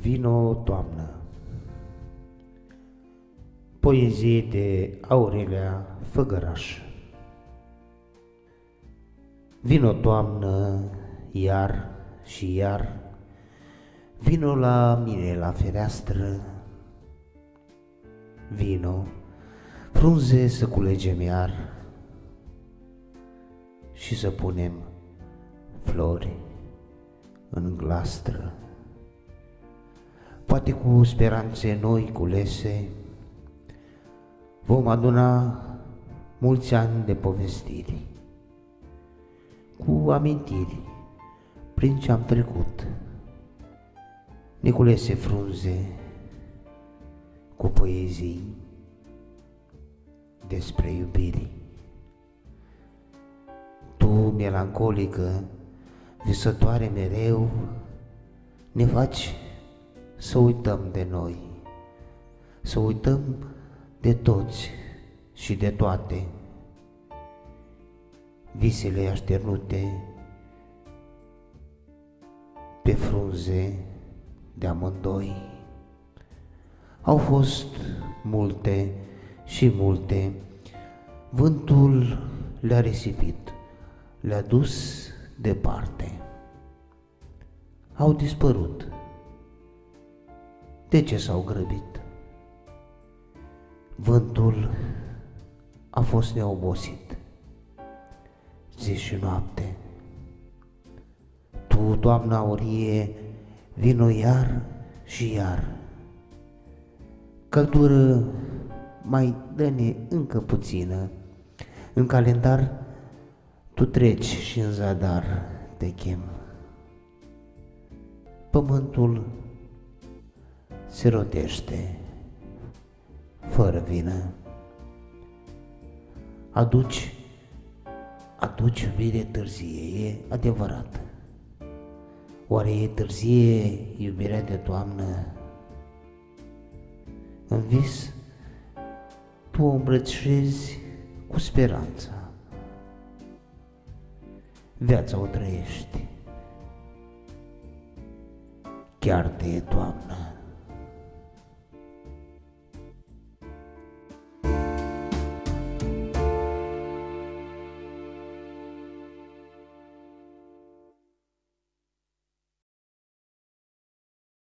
Vino toamnă. Poezie de Aurelia Făgăraș. Vino toamnă, iar și iar, vino la mine la fereastră. Vino, frunze să culegem iar și să punem flori în glastră. Poate cu speranțe noi culese vom aduna mulți ani de povestiri, cu amintiri prin ce-am trecut, neculese frunze cu poezii despre iubiri. Tu, melancolică, visătoare mereu, ne faci să uităm de noi, să uităm de toți și de toate. Visele așternute pe frunze de amândoi. Au fost multe și multe, vântul le-a risipit, le-a dus departe. Au dispărut. De ce s-au grăbit? Vântul a fost neobosit, zi și noapte. Tu, toamnă aurie, vino iar și iar. Căldură mai dă-ne încă puțină, în calendar tu treci și în zadar te chem. Pământul se rotește fără vină. Aduci iubire târzie, e adevărat. Oare e târzie iubirea de toamnă? În vis tu o îmbrățișezi cu speranța. Viața o trăiești, chiar te e toamnă.